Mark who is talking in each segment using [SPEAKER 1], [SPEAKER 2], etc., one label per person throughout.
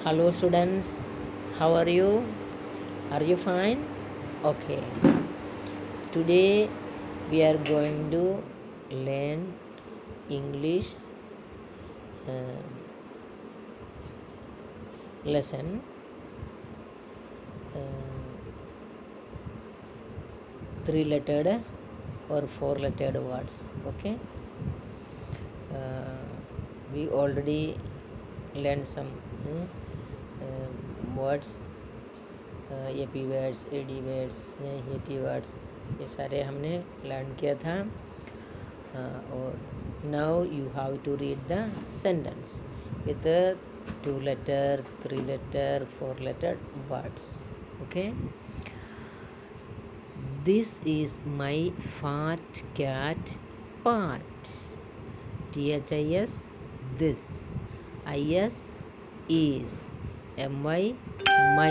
[SPEAKER 1] Hello students, how are you? Are you fine? Okay. Today we are going to learn English lesson 3-lettered or 4-lettered words. Okay. We already learned some words, AP words, AD words, AT words, ये सारे हमने learn किया था. और now you have to read the sentence with 2-letter, 3-letter, 4-letter words. Okay. This is my fat cat Pat. THIS this. IS is. MY my.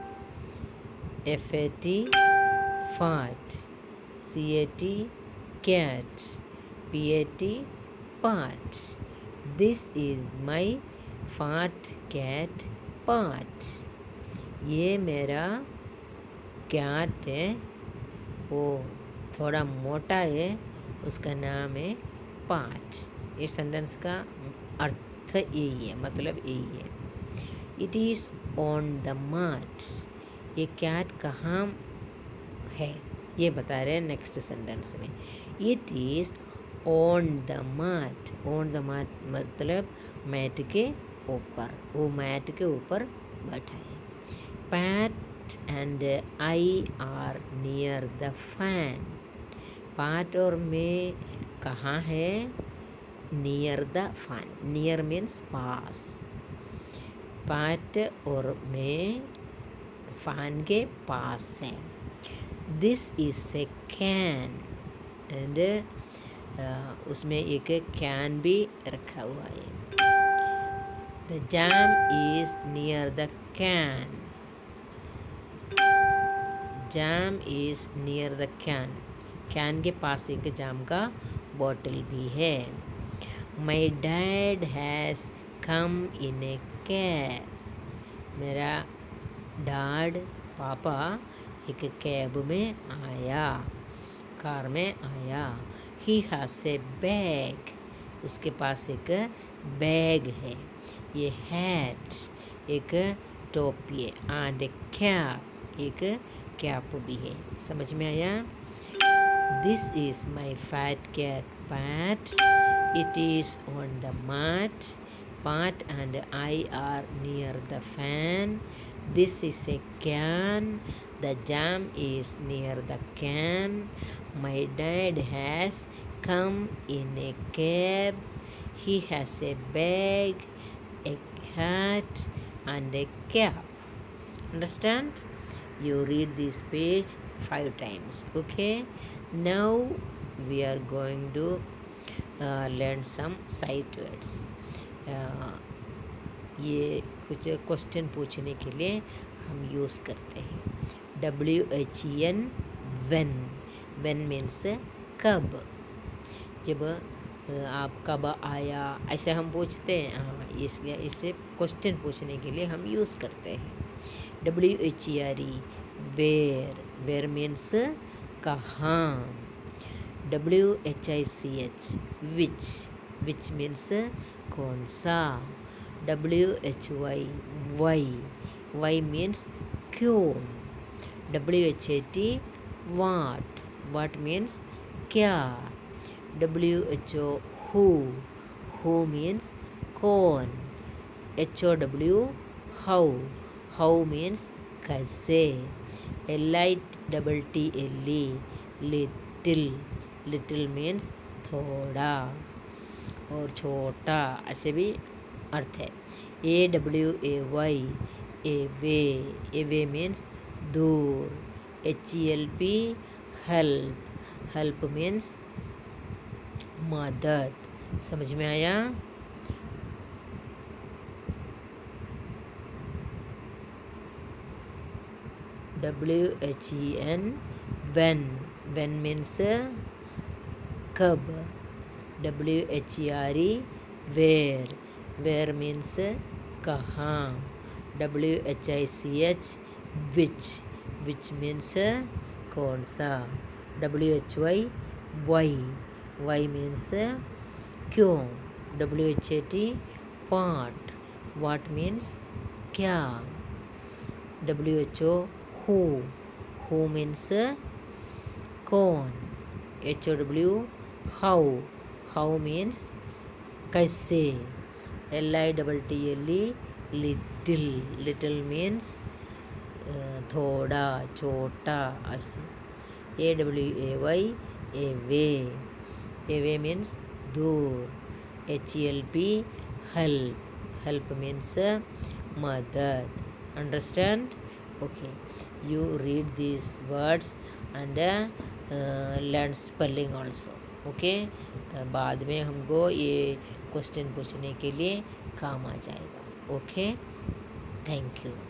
[SPEAKER 1] FAT fat. CAT cat. PAT pat. This is my fat cat Pat. ये मेरा cat है, वो थोड़ा मोटा है, उसका नाम है पाट. ये सेंटेंस का अर्थ यही है, मतलब यही है. It is on the mat. ये कैट कहाँ है ये बता रहे हैं नेक्स्ट सेंटेंस में. It is on the mat. On the mat मतलब मैट के ऊपर, वो मैट के ऊपर बैठा है. Pat and I are near the fan. Pat और मैं कहाँ है? Near the fan. Near means पास. पैट और मैं फैन के पास है. This is a can. And उसमें एक कैन भी रखा हुआ है. The jam is near the can. Jam is near the can. Can के पास एक जाम का बॉटल भी है. My dad has come in a cab. मेरा डैड पापा एक कैब में आया, कार में आया. He has a bag. उसके पास एक बैग है. ये हैट एक टोपी है. एंड ए कैप एक कैप भी है. समझ में आया? This is my fat cat Pat. It is on the mat. Pat and I are near the fan. This is a can. The jam is near the can. My dad has come in a cab. He has a bag, a hat and a cap. Understand? You read this page 5 times. Okay. Now we are going to learn some sight words. ये कुछ question पूछने के लिए हम use करते हैं. WHEN when. when means कब. जब आप कब आया ऐसे हम पूछते हैं. हाँ, इससे क्वेश्चन पूछने के लिए हम यूज़ करते हैं. WHERE where. where मीन्स कहाँ. WHICH which. which मीन्स कौन सा. WHY why. why मीन्स क्यों. WHAT what. what मीन्स क्या. WHO who. who मीन्स कौन. HOW how. how मीन्स कैसे. LITTLE little. little मीन्स थोड़ा और छोटा, ऐसे भी अर्थ है. AWAY away मीन्स दूर. HELP help. help मीन्स मदद. समझ में आया? WHEN when. when मीन्स कब. WHERE where. where मीन्स कहाँ. WHICH which means कौन सा. WHY why means क्यों. WHAT what means क्या. WHO who means कौन. how means कैसे. LITTLE little means थोड़ा छोटा ऐसे. AWAY away means दूर. help means मदद. Understand? Okay, you read these words and learn spelling also. Okay, बाद में हमको ये क्वेश्चन पूछने के लिए काम आ जाएगा. Okay, thank you.